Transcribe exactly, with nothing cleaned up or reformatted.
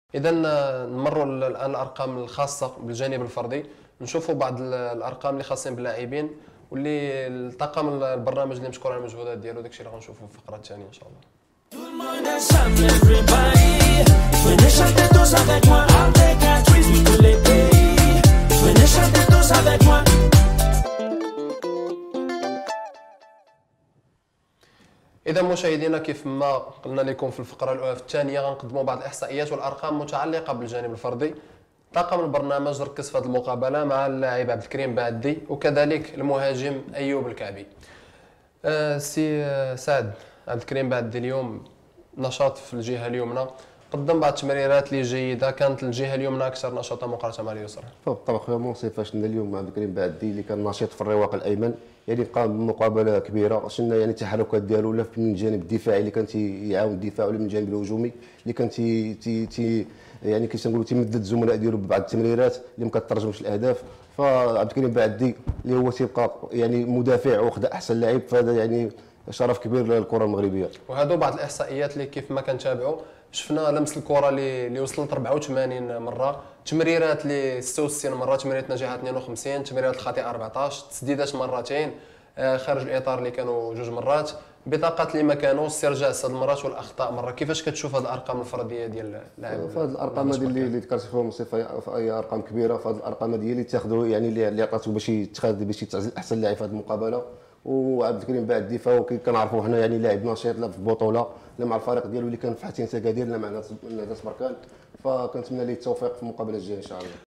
اذا نمروا الان الارقام الخاصه بالجانب الفردي، نشوفوا بعض الارقام اللي خاصين باللاعبين واللي الطاقم البرنامج اللي مشكور على المجهودات ديالو. داكشي اللي غنشوفوا في الفقره الثانيه ان شاء الله. إذا مشاهدينا، كيف ما قلنا لكم في الفقرة الثانية غنقدموا بعض الإحصائيات والأرقام متعلقة بالجانب الفردي. طاقم البرنامج ركز في هذه المقابلة مع اللاعب عبد الكريم بعدي وكذلك المهاجم أيوب الكعبي. أه سي سعد، عبد الكريم بعدي اليوم نشاط في الجهة اليمنى، قدم بعض التمريرات اللي جيده، كانت الجهه اليمنى اكثر نشاطا مقارنه مع اليسرى. بالطبع خويا منصف، شفنا اليوم عبد الكريم بعدي اللي كان نشيط في الرواق الايمن، يعني قام بمقابله كبيره. شفنا يعني التحركات ديالو لا من الجانب الدفاعي اللي كان تيعاون الدفاع ولا من الجانب الهجومي اللي كان تي تي, تي يعني كيف تنقولوا تيمدد الزملاء ديالو ببعض التمريرات اللي ما كترجمش الاهداف. فعبد الكريم بعدي اللي هو تيبقى يعني مدافع وخدا احسن لاعب، فهذا يعني شرف كبير للكره المغربيه. وهذو بعض الاحصائيات اللي كيف ما كنتابعوا، شفنا لمس الكره اللي اللي وصلت أربعة وثمانين مره، تمريرات اللي ستة وستين مره، تمريرات نجاحات اثنين وخمسين، تمريرات الخاطئه أربعطاش، تسديدات مرتين، خارج الاطار اللي كانوا جوج مرات، بطاقات اللي ما كانوا، استرجاع ست مرات والاخطاء مره. كيفاش كتشوف هذه الارقام الفرديه ديال اللاعب؟ فهاد الارقام هذه اللي اللي ذكرتي فيهم مصطفى هي ارقام كبيره. فهاد الارقام هذه اللي تاخذوا يعني اللي عطاتو باش يتخاذ باش يتعزل احسن لاعب في هذه المقابله. وعبد الكريم بعدي فهو كنعرفوا حنا يعني لاعب نشيط لا في البطوله لا مع الفريق ديالو اللي كان في حتين سكادير لا مع ناس بركان. فكنتمنى ليه التوفيق في المقابله الجايه ان شاء الله.